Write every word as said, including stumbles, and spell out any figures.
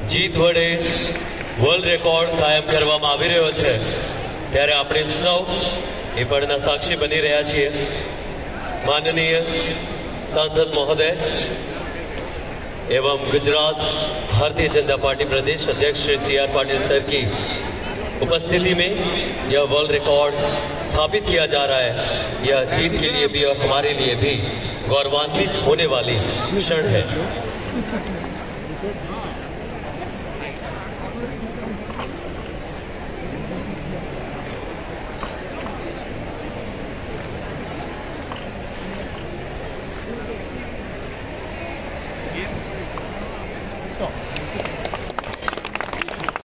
જીત વડે world record કાયમ કરવામાં આવી રહ્યો છે ત્યારે આપણે સૌ એ પળના સાક્ષી બની રહ્યા છીએ। माननीय सांसद महोदय एवं गुजरात भारतीय जनता पार्टी प्रदेश अध्यक्ष Shri C R Patil sir की उपस्थिति में यह वर्ल्ड रिकॉर्ड स्थापित किया जा रहा है। यह जीत के लिए भी और हमारे लिए भी गौरवान्वित होने वाली क्षण है।